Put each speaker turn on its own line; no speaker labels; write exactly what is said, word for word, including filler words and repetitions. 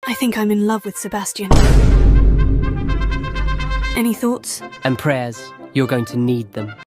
I think I'm in love with Sebastian. Any thoughts?
And prayers. You're going to need them.